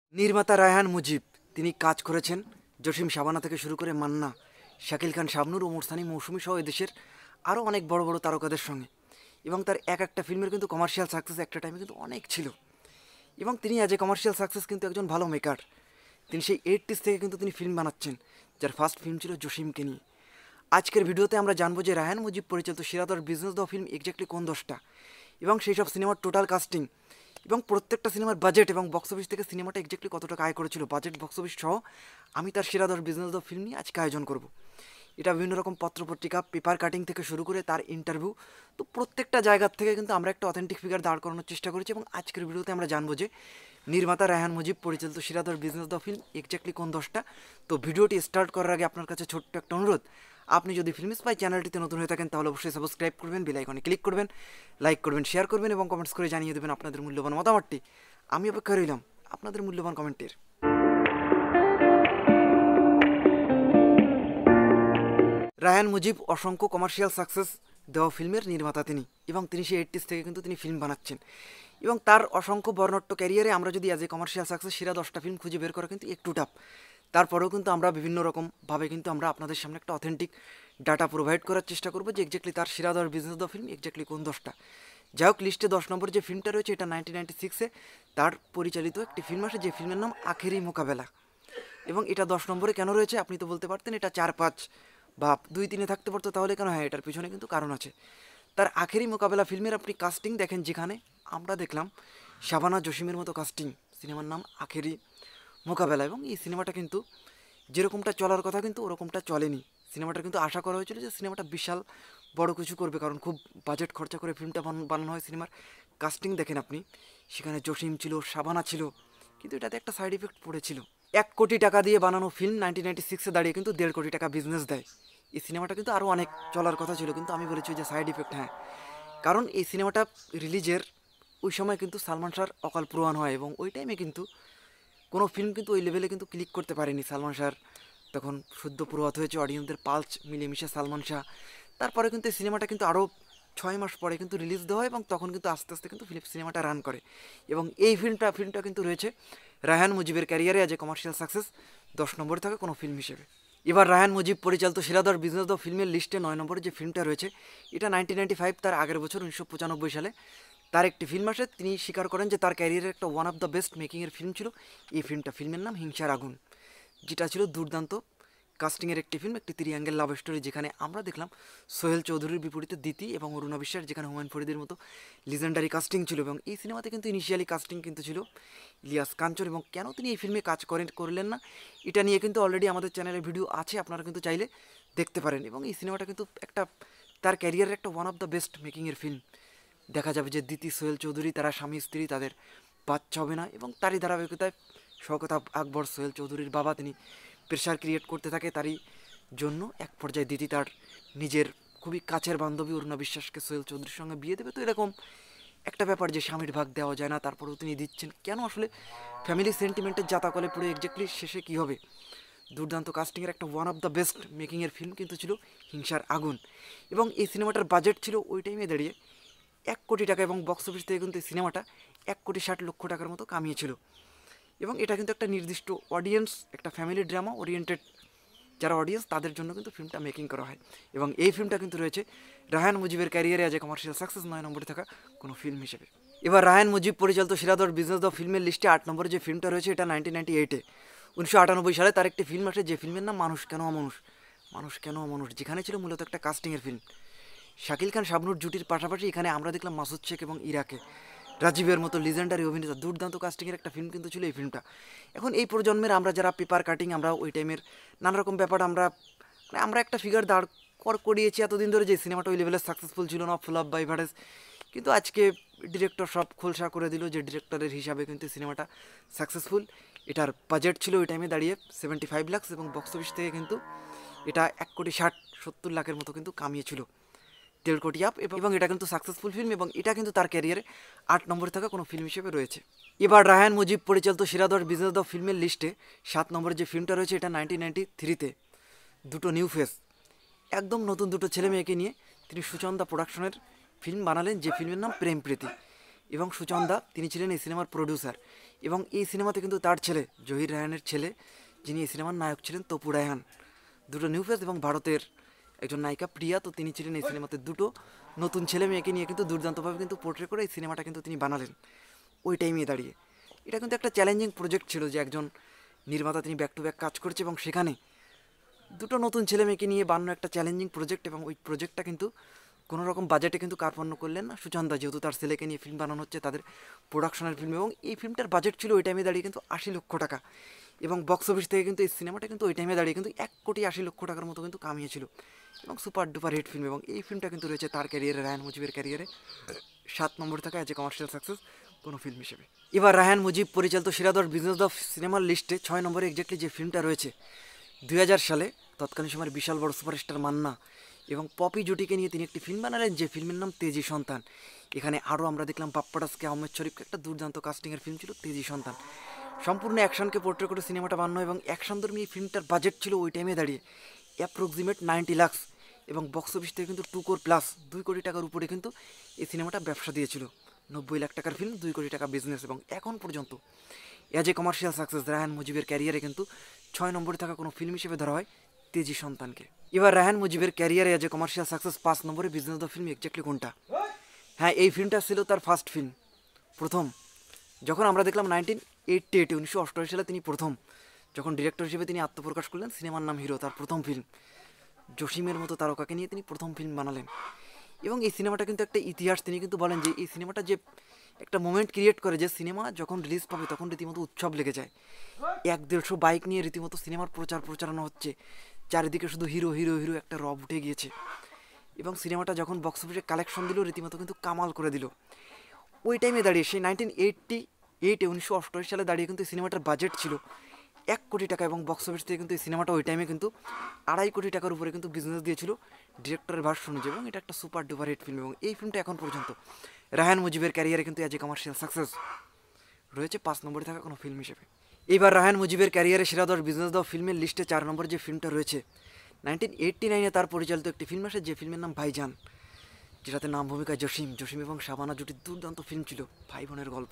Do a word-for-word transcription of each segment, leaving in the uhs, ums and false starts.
নির্মাতা রায়হান মুজিব তিনি কাজ করেছেন জসিম শাবানা থেকে শুরু করে মান্না, শাকিল খান, শাবনূর, ওমর সানি, মৌসুমী সহ এদেশের আরও অনেক বড় বড় তারকাদের সঙ্গে। এবং তার এক একটা ফিল্মের কিন্তু কমার্শিয়াল সাকসেস একটা টাইমে কিন্তু অনেক ছিল। এবং তিনি অ্যাজ এ কমার্শিয়াল সাকসেস কিন্তু একজন ভালো মেকার। তিনি সেই এইটিস থেকে কিন্তু তিনি ফিল্ম বানাচ্ছেন, যার ফার্স্ট ফিল্ম ছিল জসিমকে নিয়ে। আজকের ভিডিওতে আমরা জানবো যে রায়হান মুজিব পরিচালিত সেরাদর বিজনেস দ ফিল্ম এক্স্যাক্টলি কোন দশটা, এবং সেই সব সিনেমার টোটাল কাস্টিং এবং প্রত্যেকটা সিনেমার বাজেট এবং বক্স অফিস থেকে সিনেমাটা এক্স্যাক্টলি কত টাকা আয় করেছিল, বাজেট বক্স অফিস সহ আমি তার সেরাদর বিজনেস দ ফিল্ম নিয়ে আজকে আয়োজন করব। এটা বিভিন্ন রকম পত্রপত্রিকা, পেপার কাটিং থেকে শুরু করে তার ইন্টারভিউ, তো প্রত্যেকটা জায়গার থেকে কিন্তু আমরা একটা অথেন্টিক ফিগার দাঁড় করানোর চেষ্টা করেছি। এবং আজকের ভিডিওতে আমরা জানবো যে নির্মাতা রায়হান মুজিব পরিচালিত সেরাদর বিজনেস দ ফিল্ম এক্স্যাক্টলি কোন দশটা। তো ভিডিওটি স্টার্ট করার আগে আপনার কাছে ছোট্ট একটা অনুরোধ, আপনি যদি ফিল্ম স্পাই চ্যানেলটিতে নতুন হয়ে থাকেন তাহলে অবশ্যই সাবস্ক্রাইব করবেন, বেল আইকনে ক্লিক করবেন, লাইক করবেন, শেয়ার করবেন এবং কমেন্টস করে জানিয়ে দেবেন আপনাদের মূল্যবান মতামতটি। আমি অপেক্ষা রইলাম আপনাদের মূল্যবান কমেন্টের। রায়হান মুজিব অসংখ্য কমার্শিয়াল সাকসেস দেওয়া ফিল্মের নির্মাতা তিনি, এবং তিনি সেই এইটিস থেকে কিন্তু তিনি ফিল্ম বানাচ্ছেন। এবং তার অসংখ্য বর্ণট্ট ক্যারিয়ারে আমরা যদি অ্যাজ এ কমার্শিয়াল সাকসেস সেরা দশটা ফিল্ম খুঁজে বের করা কিন্তু একটু টাফ। তারপরেও কিন্তু আমরা বিভিন্ন রকমভাবে কিন্তু আমরা আপনাদের সামনে একটা অথেন্টিক ডাটা প্রোভাইড করার চেষ্টা করবো যে এক্স্যাক্টলি তার সেরা দশ বিজনেস দ ফিল্ম এক্স্যাক্টলি কোন দশটা। যাই হোক, লিস্টে দশ নম্বর যে ফিল্মটা রয়েছে এটা নাইনটিন নাইনটি সিক্সে তার পরিচালিত একটি ফিল্ম আসে, যে ফিল্মের নাম আখেরি মোকাবেলা। এবং এটা দশ নম্বরে কেন রয়েছে আপনি তো বলতে পারতেন এটা চার পাঁচ বা দুই তিনে থাকতে পারতো, তাহলে কেন? হ্যাঁ, এটার পিছনে কিন্তু কারণ আছে। তার আখেরি মোকাবেলা ফিল্মের আপনি কাস্টিং দেখেন, যেখানে আমরা দেখলাম শাবানা জসিমের মতো কাস্টিং, সিনেমার নাম আখেরি মোকাবেলা। এবং এই সিনেমাটা কিন্তু যেরকমটা চলার কথা কিন্তু ওরকমটা চলেনি। সিনেমাটা কিন্তু আশা করা হয়েছিল যে সিনেমাটা বিশাল বড় কিছু করবে, কারণ খুব বাজেট খরচা করে ফিল্মটা বানানো হয়। সিনেমার কাস্টিং দেখেন আপনি, সেখানে জসিম ছিল, শাবানা ছিল, কিন্তু এটাতে একটা সাইড ইফেক্ট পড়েছিল। এক কোটি টাকা দিয়ে বানানো ফিল্ম নাইনটিন নাইনটি সিক্সে দাঁড়িয়ে কিন্তু দেড় কোটি টাকা বিজনেস দেয়। এই সিনেমাটা কিন্তু আরও অনেক চলার কথা ছিল, কিন্তু আমি বলেছি যে সাইড ইফেক্ট। হ্যাঁ, কারণ এই সিনেমাটা রিলিজের ওই সময় কিন্তু সালমান শাহর অকাল প্রয়াণ হয়, এবং ওই টাইমে কিন্তু কোনো ফিল্ম কিন্তু ওই লেভেলে কিন্তু ক্লিক করতে পারেনি। সালমান শাহর তখন শুদ্ধ প্রভাত হয়েছে, অডিয়েন্সদের পালস মিলেমিশে সালমান শাহ। তারপরে কিন্তু এই সিনেমাটা কিন্তু আরও ছয় মাস পরে কিন্তু রিলিজ দেওয়া হয়, এবং তখন কিন্তু আস্তে আস্তে কিন্তু ফিল্ম সিনেমাটা রান করে। এবং এই ফিল্মটা ফিল্মটা কিন্তু রয়েছে রায়হান মুজিবের ক্যারিয়ারে অ্যাজ এ কমার্শিয়াল সাকসেস দশ নম্বরে থাকে কোনো ফিল্ম হিসেবে। এবার রায়হান মুজিব পরিচালিত সেরাদর বিজনেস দ ফিল্মের লিস্টে নয় নম্বরে যে ফিল্মটা রয়েছে এটা নাইনটিন নাইনটি ফাইভ, তার আগের বছর উনিশশো পঁচানব্বই সালে তার একটি ফিল্ম আসে। তিনি স্বীকার করেন যে তার ক্যারিয়ারের একটা ওয়ান অফ দ্য বেস্ট মেকিংয়ের ফিল্ম ছিল এই ফিল্মটা। ফিল্মের নাম হিংসার আগুন, যেটা ছিল দুর্দান্ত কাস্টিংয়ের একটি ফিল্ম, একটি ত্রিঅ্যাঙ্গেল লাভ স্টোরি, যেখানে আমরা দেখলাম সোহেল চৌধুরীর বিপরীতে দিতি এবং অরুণা বিশ্বাস, যেখানে হুমায়ুন ফরিদের মতো লিজেন্ডারি কাস্টিং ছিল। এবং এই সিনেমাতে কিন্তু ইনিশিয়ালি কাস্টিং কিন্তু ছিল ইলিয়াস কাঞ্চন। এবং কেন তিনি এই ফিল্মে কাজ করেন করলেন না, এটা নিয়ে কিন্তু অলরেডি আমাদের চ্যানেলে ভিডিও আছে, আপনারা কিন্তু চাইলে দেখতে পারেন। এবং এই সিনেমাটা কিন্তু একটা তার ক্যারিয়ারের একটা ওয়ান অফ দ্য বেস্ট মেকিংয়ের ফিল্ম। দেখা যাবে যে দিতি, সোহেল চৌধুরী, তারা স্বামী স্ত্রী, তাদের বাচ্চা হবে না, এবং তারই ধারাবাহিকতায় শওকত আকবর, সোহেল চৌধুরীর বাবা, তিনি প্রেশার ক্রিয়েট করতে থাকে তারই জন্য। এক পর্যায়ে দিদি তার নিজের খুবই কাছের বান্ধবী অরুণা বিশ্বাসকে সোহেল চৌধুরীর সঙ্গে বিয়ে দেবে। তো এরকম একটা ব্যাপার যে স্বামীর ভাগ দেওয়া যায় না, তারপরেও তিনি দিচ্ছেন কেন? আসলে ফ্যামিলি সেন্টিমেন্টের জাতাকলে পুরো এক্স্যাক্টলি শেষে কী হবে? দুর্দান্ত কাস্টিংয়ের একটা ওয়ান অফ দ্য বেস্ট মেকিংয়ের ফিল্ম কিন্তু ছিল হিংসার আগুন। এবং এই সিনেমাটার বাজেট ছিল ওই টাইমে দাঁড়িয়ে এক কোটি টাকা, এবং বক্স অফিস থেকে কিন্তু এই সিনেমাটা এক কোটি ষাট লক্ষ টাকার মতো কামিয়েছিল। এবং এটা কিন্তু একটা নির্দিষ্ট অডিয়েন্স, একটা ফ্যামিলি ড্রামা ওরিয়েন্টেড যারা অডিয়েন্স, তাদের জন্য কিন্তু ফিল্মটা মেকিং করা হয়। এবং এই ফিল্মটা কিন্তু রয়েছে রায়হান মুজিবের ক্যারিয়ারে অ্যাজ এ কমার্শিয়াল সাকসেস নয় নম্বরে থাকা কোনো ফিল্ম হিসেবে। এবার রায়হান মুজিব পরিচালিত সেরাদর বিজনেস দ ফিল্মের লিস্টে আট নম্বরে যে ফিল্মটা রয়েছে এটা নাইনটিন নাইনটি এইটে উনিশশো আটানব্বই সালে তার একটি ফিল্ম আসে, যে ফিল্মের নাম মানুষ কেন অমানুষ। মানুষ কেন অমানুষ, যেখানে ছিল মূলত একটা কাস্টিংয়ের ফিল্ম। শাকিল খান, শাবনূর জুটির পাশাপাশি এখানে আমরা দেখলাম মাসুদ শেখ এবং ইরাকে, রাজীবের মতো লিজেন্ডারি অভিনেতা। দুর্দান্ত কাস্টিংয়ের একটা ফিল্ম কিন্তু ছিল এই ফিল্মটা। এখন এই প্রজন্মের আমরা যারা পেপার কাটিং, আমরা ওই টাইমের নানা রকম ব্যাপার আমরা মানে আমরা একটা ফিগার দাঁড় কর করিয়েছি এতদিন ধরে যে সিনেমাটা ওই লেভেলের সাকসেসফুল ছিল না, ফ্লপ বা এভারেজ। কিন্তু আজকে ডিরেক্টর সব খোলসা করে দিল যে ডিরেক্টরের হিসাবে কিন্তু সিনেমাটা সাকসেসফুল। এটার বাজেট ছিল ওই টাইমে দাঁড়িয়ে সেভেন্টি ফাইভ লাখস, এবং বক্স অফিস থেকে কিন্তু এটা এক কোটি ষাট সত্তর লাখের মতো কিন্তু কামিয়েছিল, দেড় কোটি আপ। এবং এটা কিন্তু সাকসেসফুল ফিল্ম, এবং এটা কিন্তু তার ক্যারিয়ারে আট নম্বরে থাকা কোনো ফিল্ম হিসেবে রয়েছে। এবার রায়হান মুজিব পরিচালিত সেরাদর বিজনেস দ ফিল্মের লিস্টে সাত নম্বরে যে ফিল্মটা রয়েছে এটা নাইনটিন নাইনটি থ্রিতে দুটো নিউ ফেস, একদম নতুন দুটো ছেলে মেয়েকে নিয়ে তিনি সুচন্দা প্রোডাকশনের ফিল্ম বানালেন, যে ফিল্মের নাম প্রেম প্রীতি। এবং সুচন্দা তিনি ছিলেন এই সিনেমার প্রডিউসার। এবং এই সিনেমাতে কিন্তু তার ছেলে জহির রায়হানের ছেলে, যিনি এই সিনেমার নায়ক ছিলেন তপু রায়হান, দুটো নিউ ফেস, এবং ভারতের একজন নায়িকা প্রিয়া, তো তিনি ছিলেন এই সিনেমাতে। দুটো নতুন ছেলে মেয়েকে নিয়ে কিন্তু দুর্দান্তভাবে কিন্তু পোর্ট্রে করে এই সিনেমাটা কিন্তু তিনি বানালেন ওই টাইমে দাঁড়িয়ে। এটা কিন্তু একটা চ্যালেঞ্জিং প্রজেক্ট ছিল যে একজন নির্মাতা তিনি ব্যাক টু ব্যাক কাজ করছে এবং সেখানে দুটো নতুন ছেলে মেয়েকে নিয়ে বানানো একটা চ্যালেঞ্জিং প্রজেক্ট, এবং ওই প্রজেক্টটা কিন্তু কোনো রকম বাজেটে কিন্তু কার্পণ্য করলেন না সুচন্দা, যেহেতু তার ছেলেকে নিয়ে ফিল্ম বানানো হচ্ছে তাদের প্রোডাকশনের ফিল্ম, এবং এই ফিল্মটার বাজেট ছিল ওই টাইমে দাঁড়িয়ে কিন্তু আশি লক্ষ টাকা, এবং বক্স অফিস থেকে কিন্তু এই সিনেমাটা কিন্তু ওই টাইমে দাঁড়িয়ে কিন্তু এক কোটি আশি লক্ষ টাকার মতো কিন্তু কামিয়েছিল, এবং সুপার ডুপার হিট ফিল্ম। এবং এই ফিল্মটা কিন্তু রয়েছে তার ক্যারিয়ারে, রায়হান মুজিবের ক্যারিয়ারে সাত নম্বর থাকা অ্যাজ এ কমার্শিয়াল সাকসেস কোনো ফিল্ম হিসেবে। এবার রায়হান মুজিব পরিচালিত সেরা দশ বিজনেস দ্য সিনেমার লিস্টে ছয় নম্বরে এক্স্যাক্টলি যে ফিল্মটা রয়েছে দুই হাজার সালে তৎকালীন সময়ের বিশাল বড় সুপারস্টার মান্না এবং পপি জুটিকে নিয়ে তিনি একটি ফিল্ম বানালেন, যে ফিল্মের নাম তেজি সন্তান। এখানে আরও আমরা দেখলাম পাপ্পাটাসকে, আহমেদ শরীফকে, একটা দুর্দান্ত কাস্টিংয়ের ফিল্ম ছিল তেজি সন্তান। সম্পূর্ণ অ্যাকশনকে পোর্ট্রে করে সিনেমাটা বানানো, এবং অ্যাকশনধর্মী এই ফিল্মটার বাজেট ছিল ওই টাইমে দাঁড়িয়ে অ্যাপ্রক্সিমেট নাইনটি লাক্স, এবং বক্স অফিস থেকে কিন্তু টু কোর প্লাস দুই কোটি টাকার উপরে কিন্তু এই সিনেমাটা ব্যবসা দিয়েছিল। নব্বই লাখ টাকার ফিল্ম, দুই কোটি টাকা বিজনেস, এবং এখন পর্যন্ত as a commercial success Raihan মুজিবের ক্যারিয়ারে কিন্তু ছয় নম্বরে থাকা কোনো ফিল্ম হিসেবে ধরা হয় তেজি সন্তানকে। এবার রায়হান মুজিবের ক্যারিয়ারে অ্যাজ এ কমার্শিয়াল সাকসেস পাঁচ নম্বরে বিজনেস দ্য ফিল্ম এক্স্যাক্টলি কোনটা? হ্যাঁ, এই ফিল্মটা ছিল তার ফার্স্ট ফিল্ম, প্রথম। যখন আমরা দেখলাম নাইনটিন এইটটি এইটে উনিশশো অষ্টআশি সালে তিনি প্রথম যখন ডিরেক্টর হিসেবে তিনি আত্মপ্রকাশ করলেন, সিনেমার নাম হিরো, তার প্রথম ফিল্ম। জসিমের মতো তারকাকে নিয়ে তিনি প্রথম ফিল্ম বানালেন, এবং এই সিনেমাটা কিন্তু একটা ইতিহাস। তিনি কিন্তু বলেন যে এই সিনেমাটা যে একটা মোমেন্ট ক্রিয়েট করে, যে সিনেমা যখন রিলিজ পাবে তখন রীতিমতো উৎসব লেগে যায়। এক দেড়শো বাইক নিয়ে রীতিমতো সিনেমার প্রচার প্রচারণা হচ্ছে, চারিদিকে শুধু হিরো হিরো হিরো, একটা রব উঠে গিয়েছে। এবং সিনেমাটা যখন বক্স অফিসে কালেকশন দিল, রীতিমতো কিন্তু কামাল করে দিল ওই টাইমে দাঁড়িয়ে। সেই নাইনটিন এইটটি এইটে উনিশশো অষ্টআশি সালে দাঁড়িয়ে কিন্তু এই সিনেমাটার বাজেট ছিল এক কোটি টাকা, এবং বক্স অফিস থেকে কিন্তু এই সিনেমাটা ওই টাইমে কিন্তু আড়াই কোটি টাকার উপরে কিন্তু বিজনেস দিয়েছিল ডিরেক্টরের ভার্সন অনুযায়ী, এবং এটা একটা সুপার ডুপার হিট ফিল্ম। এবং এই ফিল্মটা এখন পর্যন্ত রায়হান মুজিবের ক্যারিয়ারে কিন্তু অ্যাজ এ কমার্শিয়াল সাকসেস রয়েছে পাঁচ নম্বরে থাকা কোনো ফিল্ম হিসেবে। এইবার রায়হান মুজিবের ক্যারিয়ারে সেরা দশ বিজনেস দ্য ফিল্মের লিস্টে চার নম্বর যে ফিল্মটা রয়েছে নাইনটিন এইটটি নাইনে তার পরিচালিত একটি ফিল্ম আসে, যে ফিল্মের নাম ভাইজান, যেটাতে নাম ভূমিকা জসিম জসিম এবং শাবানা জুটির দুর্দান্ত ফিল্ম ছিল, ভাই বোনের গল্প।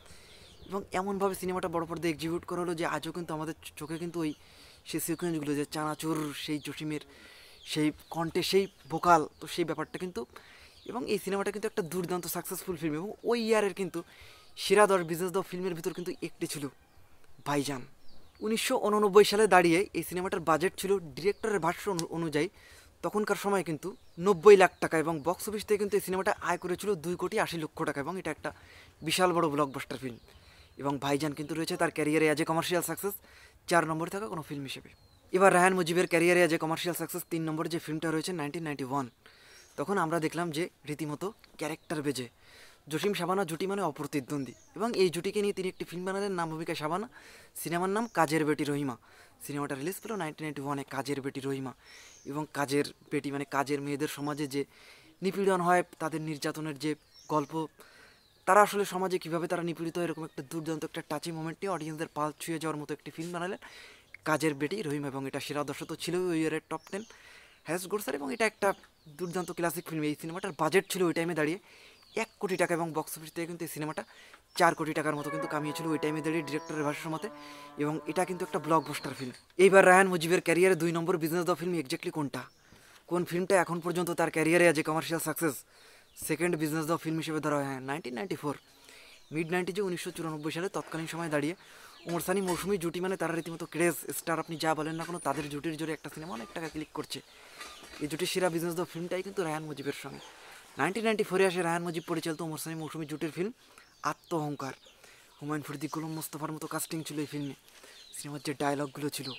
এবং এমনভাবে সিনেমাটা বড় পর্দায় এক্সিকিউট করা হলো যে আজও কিন্তু আমাদের চোখে কিন্তু ওই সেই সিকোয়েন্সগুলো, যে চানাচুর, সেই জসিমের সেই কণ্ঠে সেই ভোকাল, তো সেই ব্যাপারটা কিন্তু। এবং এই সিনেমাটা কিন্তু একটা দুর্দান্ত সাকসেসফুল ফিল্ম, এবং ওই ইয়ারের কিন্তু সেরা দশ বিজনেস দ্য ফিল্মের ভিতর কিন্তু একটি ছিল ভাইজান। উনিশশো উননব্বই সালে দাঁড়িয়ে এই সিনেমাটার বাজেট ছিল ডিরেক্টরের ভাষ্য অনুযায়ী তখনকার সময় কিন্তু নব্বই লাখ টাকা, এবং বক্স অফিস থেকে কিন্তু এই সিনেমাটা আয় করেছিল দুই কোটি আশি লক্ষ টাকা, এবং এটা একটা বিশাল বড় ব্লকবাস্টার ফিল্ম। এবং ভাইজান কিন্তু রয়েছে তার ক্যারিয়ারে অ্যাজ এ কমার্শিয়াল সাকসেস চার নম্বরে থাকা কোনো ফিল্ম হিসেবে। এবার রায়হান মুজিবের ক্যারিয়ারে অ্যাজ এ কমার্শিয়াল সাকসেস তিন নম্বরে যে ফিল্মটা রয়েছে নাইনটিন নাইনটি ওয়ান, তখন আমরা দেখলাম যে রীতিমতো ক্যারেক্টার বেজে জসিম শাবানা জুটি মানে অপ্রতিদ্বন্দ্বী, এবং এই জুটিকে নিয়ে তিনি একটি ফিল্ম বানালেন, নাম ভূমিকা শাবানা, সিনেমার নাম কাজের বেটি রহিমা। সিনেমাটা রিলিজ পেল নাইনটিন নাইনটি ওয়ানে, কাজের বেটি রহিমা। এবং কাজের বেটি মানে কাজের মেয়েদের সমাজে যে নিপীড়ন হয়, তাদের নির্যাতনের যে গল্প, তারা আসলে সমাজে কীভাবে তারা নিপীড়িত, এরকম একটা দুর্দান্ত একটা টাচি মোমেন্ট নিয়ে অডিয়েন্সদের পাল ছুঁয়ে যাওয়ার মতো একটি ফিল্ম বানালেন, কাজের বেটি রহিমা। এবং এটা সেরা দর্শক তো ছিল ওই ইয়ারের টপ টেন হ্যাজ গোরসার, এবং এটা একটা দুর্দান্ত ক্লাসিক ফিল্ম। এই সিনেমাটার বাজেট ছিল ওই টাইমে দাঁড়িয়ে এক কোটি টাকা, এবং বক্স অফিস থেকে কিন্তু এই সিনেমাটা চার কোটি টাকার মতো কিন্তু কামিয়েছিল ওই টাইমে দাঁড়িয়ে ডিরেক্টরের ভাষ্যের মতে, এবং এটা কিন্তু একটা ব্লকবাস্টার ফিল্ম। এইবার রায়হান মুজিবের ক্যারিয়ারে দুই নম্বর বিজনেস দ্য ফিল্ম এক্স্যাক্টলি কোনটা? কোন ফিল্মটা এখন পর্যন্ত তার ক্যারিয়ারে as a commercial success second business the film হিসেবে ধরা হয়? হ্যাঁ, নাইনটিন নাইনটি ফোর মিড নাইনটিজে উনিশশো চুরানব্বই সালে তৎকালীন সময় দাঁড়িয়ে ওমর সানি মৌসুমি জুটি মানে তারা রীতিমতো ক্রেজ স্টার, আপনি যা বলেন না কোনো, তাদের জুটির জোরে একটা সিনেমা অনেক টাকা ক্লিক করছে। এই জুটির সেরা বিজনেস দ্য ফিল্মটাই কিন্তু রায়হান মুজিবের সঙ্গে। নাইনটিন নাইনটি ফোরে আসে রায়হান মুজিব পরিচালিত ওমর সানি মৌসুমি জুটির ফিল্ম আত্মহংকার। হুমায়ুন ফরিদি, গোলাম মোস্তফার মতো কাস্টিং ছিল এই ফিল্মে, সিনেমার যে ডায়লগগুলো ছিল,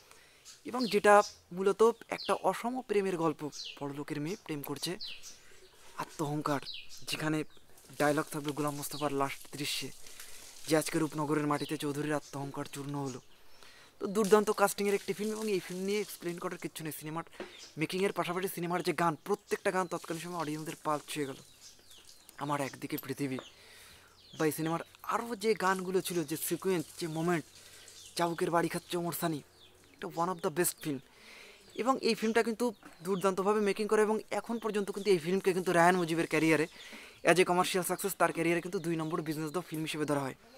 এবং যেটা মূলত একটা অসম প্রেমের গল্প, বড়লোকের মেয়ে প্রেম করছে, আত্মহংকার, যেখানে ডায়লগ থাকবে গোলাম মোস্তফার লাস্ট দৃশ্যে যে আজকে রূপনগরের মাটিতে চৌধুরীর আত্মহংকার চূর্ণ হলো। তো দুর্দান্ত কাস্টিংয়ের একটি ফিল্ম, এবং এই ফিল্ম নিয়ে এক্সপ্লেন করার কিছু নেই। সিনেমার মেকিংয়ের পাশাপাশি সিনেমার যে গান, প্রত্যেকটা গান তৎকালীন সময় অডিয়েন্সদের পাল ছুঁয়ে গেল। আমার একদিকে পৃথিবী বা এই সিনেমার আরও যে গানগুলো ছিল, যে সিকোয়েন্স, যে মোমেন্ট, চাবুকের বাড়ি খাচ্ছে ওমর সানি, এটা one of the best film. এবং এই ফিল্মটা কিন্তু দুর্দান্তভাবে মেকিং করে, এবং এখন পর্যন্ত কিন্তু এই ফিল্মকে কিন্তু রায়হান মুজিবের ক্যারিয়ারে অ্যাজ এ কমার্শিয়াল সাকসেস তার ক্যারিয়ারে কিন্তু দুই নম্বর বিজনেস দ্য ফিল্ম হিসেবে ধরা হয়।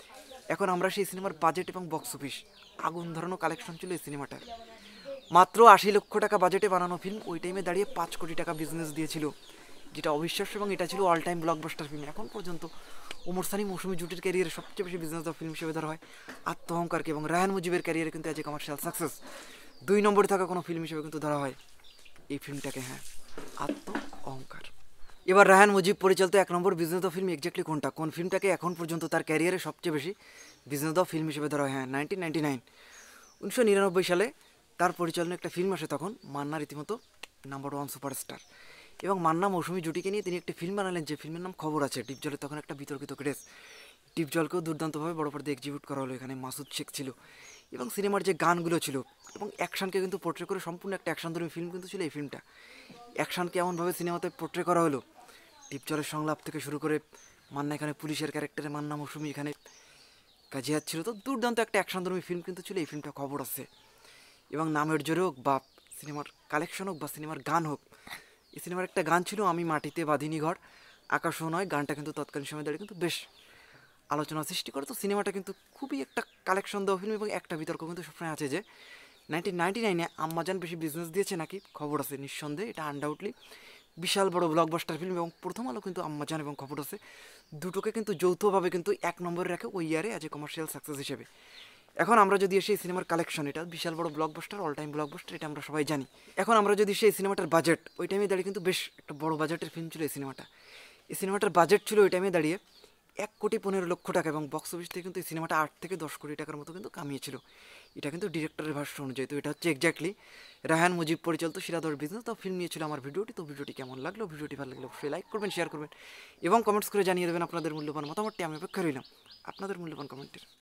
এখন আমরা সেই সিনেমার বাজেট এবং বক্স অফিস আগুন ধরানো কালেকশন ছিল এই সিনেমাটার। মাত্র আশি লক্ষ টাকা বাজেটে বানানো ফিল্ম ওই টাইমে দাঁড়িয়ে পাঁচ কোটি টাকা বিজনেস দিয়েছিল, যেটা অবিশ্বাস্য এবং এটা ছিল অল টাইম ব্লকবাস্টার ফিল্ম। এখন পর্যন্ত ওমর সানি মৌসুমী জুটির ক্যারিয়ারে সবচেয়ে বেশি বিজনেস দেওয়া ফিল্ম হিসেবে ধরা হয় আত্মহংকারকে, এবং রায়ান মুজিবের ক্যারিয়ারে কিন্তু অ্যাজ এ কমার্শিয়াল সাকসেস দুই নম্বরে থাকা কোনো ফিল্ম হিসেবে কিন্তু ধরা হয় এই ফিল্মটাকে। হ্যাঁ, আত্ম অহংকার। এবার রায়হান মুজিব পরিচালিত এক নম্বর বিজনেস দেওয়া ফিল্ম এক্স্যাক্টলি কোনটা, কোন ফিল্মটাকে এখন পর্যন্ত তার ক্যারিয়ারে সবচেয়ে বেশি বিজনেস দেওয়া ফিল্ম হিসেবে ধরা হয়? হ্যাঁ, নাইনটিন নাইনটি নাইন উনিশশো নিরানব্বই সালে তার পরিচালনায় একটা ফিল্ম আসে, তখন মান্না রীতিমতো নাম্বার ওয়ান সুপারস্টার, এবং মান্না মৌসুমী জুটিকে নিয়ে তিনি একটি ফিল্ম বানালেন যে ফিল্মের নাম খবর আছে। ডিপজলের তখন একটা বিতর্কিত ক্রেজ, ডিপজলকেও দুর্দান্তভাবে বড় পর্দায় এক্সিকিউট করা হলো, এখানে মাসুদ শেখ ছিল, এবং সিনেমার যে গানগুলো ছিল এবং অ্যাকশনকে কিন্তু পোর্ট্রে করে সম্পূর্ণ একটা অ্যাকশনধর্মী ফিল্ম কিন্তু ছিল এই ফিল্মটা। অ্যাকশনকে এমনভাবে সিনেমাতে পোর্ট্রে করা হলো, ডিপজলের সংলাপ থেকে শুরু করে মান্না এখানে পুলিশের ক্যারেক্টারে, মান্না মৌসুমী এখানে কাজিয়াত ছিল, তো দুর্দান্ত একটা অ্যাকশনধর্মী ফিল্ম কিন্তু ছিল এই ফিল্মটা খবর আছে। এবং নামের জোরে হোক বা সিনেমার কালেকশন হোক বা সিনেমার গান হোক, এই সিনেমার একটা গান ছিল আমি মাটিতে বাঁধিনি ঘর আকাশও নয়, গানটা কিন্তু তৎকালীন সময় দাঁড়িয়ে কিন্তু বেশ আলোচনা সৃষ্টি করে। তো সিনেমাটা কিন্তু খুবই একটা কালেকশন দেওয়া ফিল্ম, এবং একটা বিতর্ক কিন্তু সবসময় আছে যে নাইনটিন নাইনটি নাইনে আম্মাজান বেশি বিজনেস দিয়েছে নাকি খবর আছে। নিঃসন্দেহে এটা আনডাউটলি বিশাল বড় ব্লকবাস্টার ফিল্ম, এবং প্রথম আলো কিন্তু আম্মাজান এবং খবর আছে দুটোকে কিন্তু যৌথভাবে কিন্তু এক নম্বরে রাখে ওই ইয়ারে অ্যাজ এ কমার্শিয়াল সাকসেস হিসেবে। এখন আমরা যদি সেই সিনেমার কালেকশন, এটা বিশাল বড় ব্লকবাস্টার, অল টাইম ব্লকবাস্টার, এটা আমরা সবাই জানি। এখন আমরা যদি সেই সিনেমাটার বাজেট, ওই টাইমে দাঁড়িয়ে কিন্তু বেশ একটা বড় বাজেটের ফিল্ম ছিল এই সিনেমাটা। এই সিনেমাটার বাজেট ছিল ওই টাইমে দাঁড়িয়ে এক কোটি পনেরো লক্ষ টাকা, এবং বক্স অফিস থেকে কিন্তু এই সিনেমাটা আট থেকে দশ কোটি টাকার মতো কিন্তু কামিয়েছিল। এটা কিন্তু ডিরেক্টরের ভাষ্য অনুযায়ী। তো এটা হচ্ছে এক্স্যাক্টলি রায়হান মুজিব পরিচালিত শিরাদর বিজনেস। তো ফিল্ম নিয়েছিল আমার ভিডিওটি। তো ভিডিওটি কেমন লাগলো, ভিডিওটি ভালো লাগলে অবশ্যই লাইক করবেন, শেয়ার করবেন এবং কমেন্টস করে জানিয়ে দেবেন আপনাদের মূল্যবান মতামতটি। আমি অপেক্ষা রইলাম আপনাদের মূল্যবান কমেন্টের।